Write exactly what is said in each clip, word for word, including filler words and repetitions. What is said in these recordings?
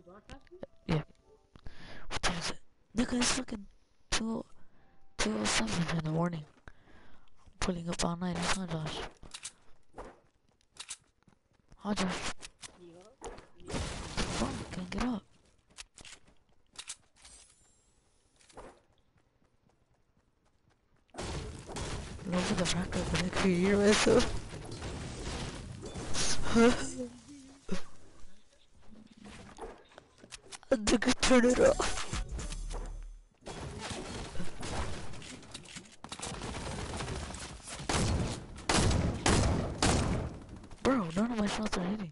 Yeah. What time is it? Nigga, it's fucking two two oh seven in the morning. I'm pulling up all night. It's not Josh. Hi Josh. Fuck, can't get up. Look at the front door, but I can hear myself. Nigga, turn it off. Bro, none of my shots are hitting.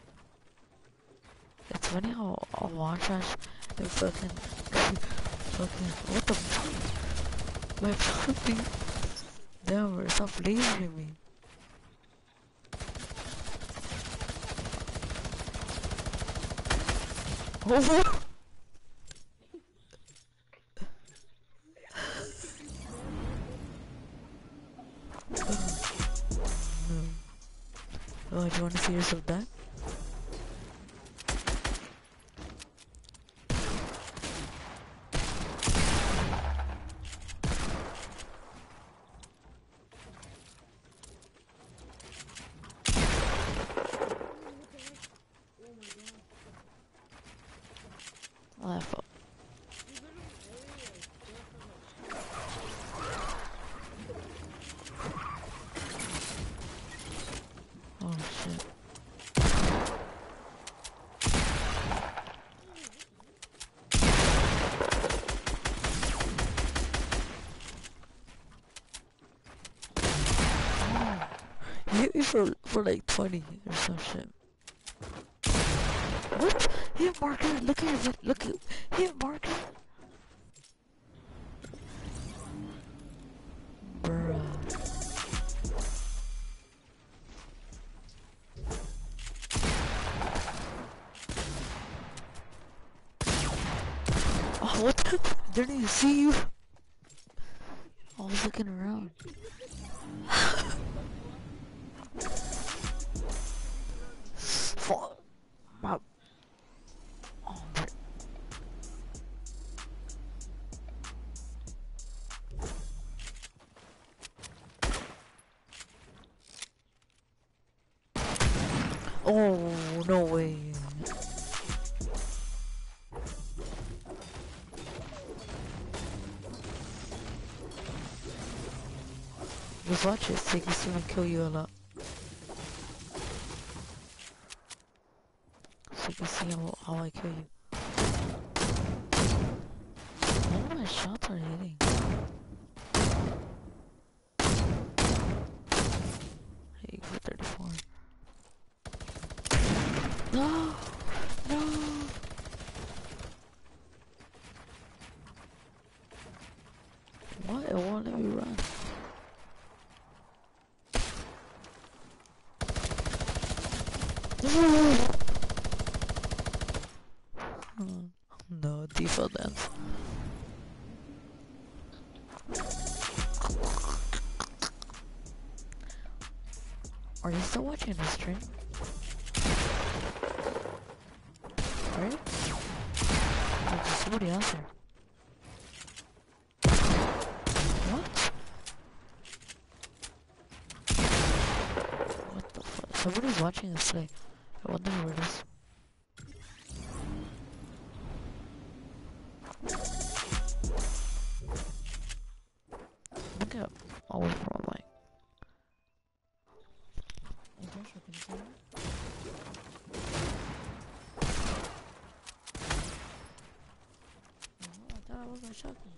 It's funny how I'll watch us and fucking, fucking, what the fuck? My fucking, damn, stop lasering me. Oh! Oh, do you want to see yourself die? Oh, I fell. Oh shit. You hit me for, for like twenty or some shit. What? He hit marker, look at it, look at, he hit marker. Bruh. Oh, what the? Didn't even see you. I was looking around. Fuck. My. Oh, my. Oh, no way. Just watch it, so you can see him kill you a lot. So you can see how, how I kill you. None of my shots are hitting. Hey, for thirty-four. No! No! What? It won't let me run. No, default dance. Are you still watching the stream? Right? There's somebody else here. What? What the fuck? Somebody's watching this play. I wonder who it is. Look at always from like. Hey Joshua, can you see me? Oh, I thought I was my shotgun.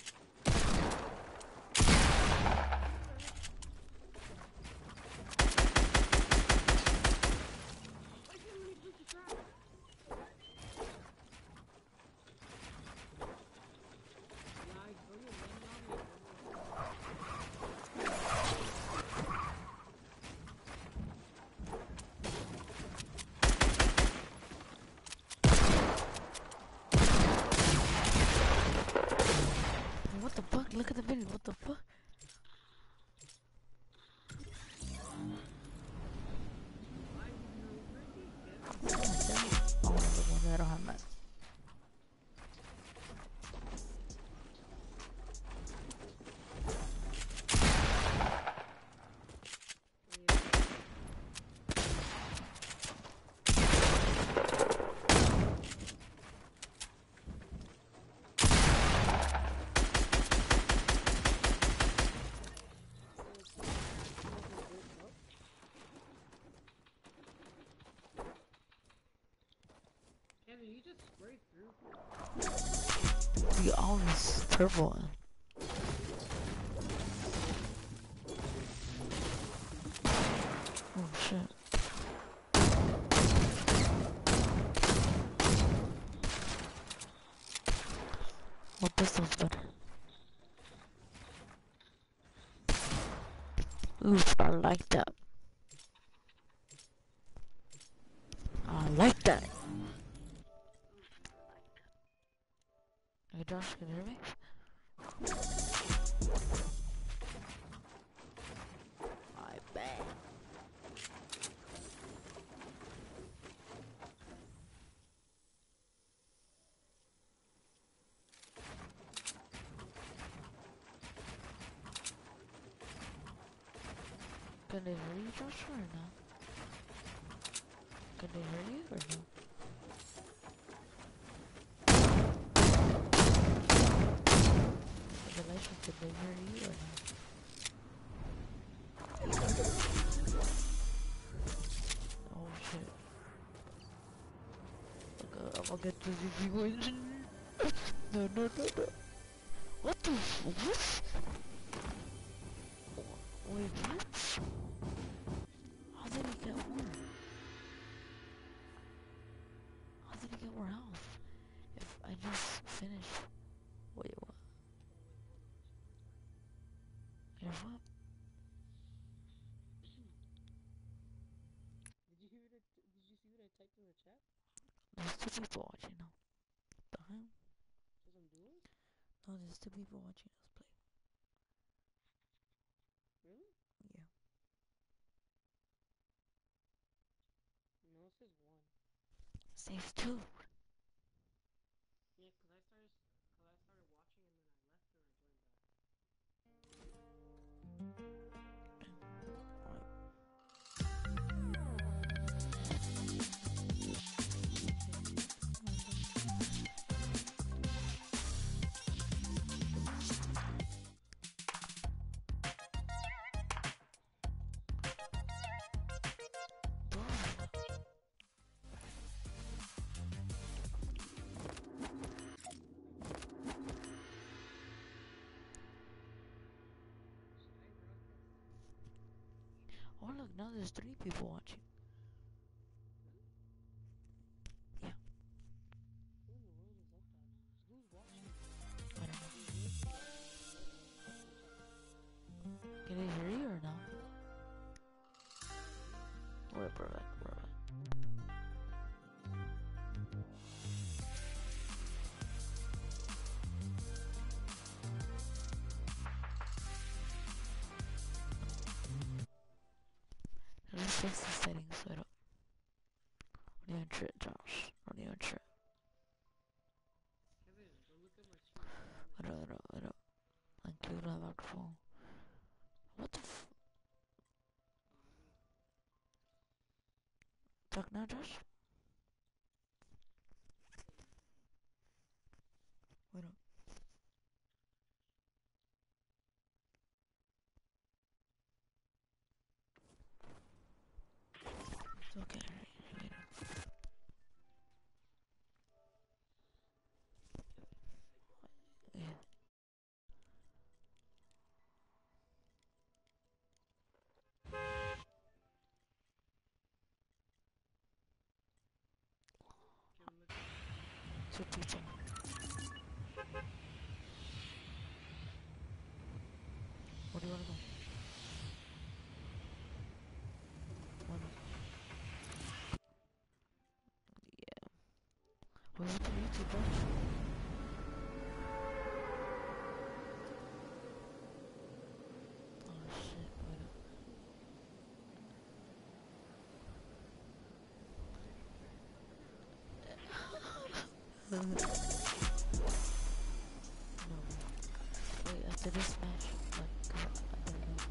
What the fuck? Look at the video. What the fuck? Oh, the one I don't have mats. Kevin, you just sprayed through. You always turbo. Oh shit. What pistol's better? Oof, I like that. I like that. Hey Josh, can you hear me? I bet. Can they hear you, Josh, or no? Can they hear you, or no? The legend, can they hear you, or no? Oh shit. Okay, I'm gonna get the Z Z wins. No, no, no, no. What the f- what? Wait, what? How did he get more? How did he get more health? If I just finished. Wait, what? You know what? Did you hear it? Did you see what I typed in the chat? There's two people watching now. The hell? Says I'm doing? No, there's two people watching us play. Really? Yeah. No, it says one. Says two. Yeah, cause I started, cause I started watching and then I left and I joined back. Should I broadcast? Oh look, now there's three people watching. Really? Yeah. Who in the world is up that? Who's watching? I don't know. Can Can they hear you or no? Wait, bro, like, bro. Let's fix the settings so I don't. Don't even trip, Josh. Don't even trip. Kevin, go look at my stream. I don't, I don't, I don't. Include my microphone. What the f? Talk now, Josh? Wait up. It's okay. Wait up. Yeah. Kevin, look at Two people. Where do you wanna go? One. Yeah. Where's the YouTube, Josh? Oh shit, wait up. No. Wait, after this match, like, uh, I don't know.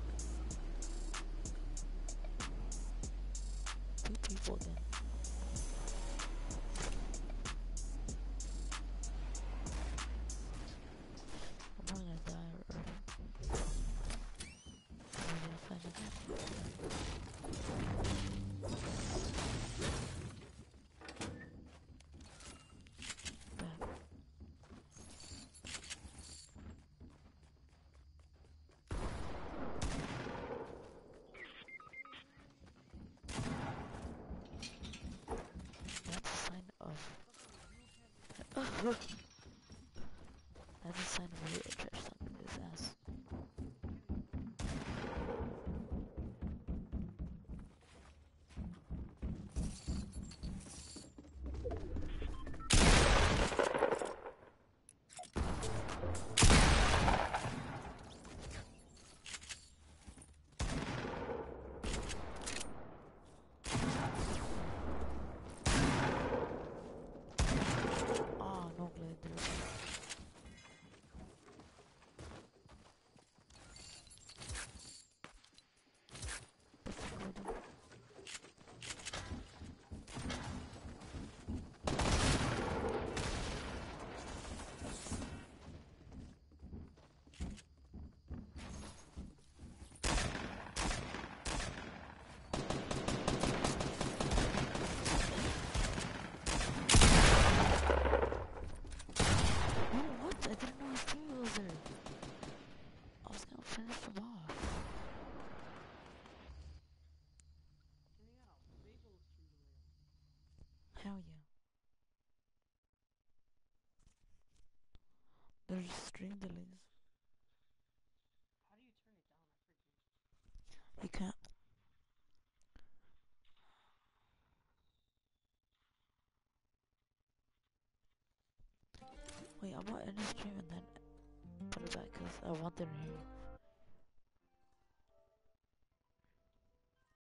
Two people again. I'm probably gonna die already. Maybe I'll find again. Back. That's a sign of. That's a sign of a real trash on his ass. Oh, no glade there. What the fuck do I do? No, what? I didn't know his team was there. I was gonna finish them off. And they got a big old stream later. Hell yeah. There's stream delays. How do you turn it down? I forget. You can't. Wait, I'm gonna end the stream and then put it back because I want them to hear you.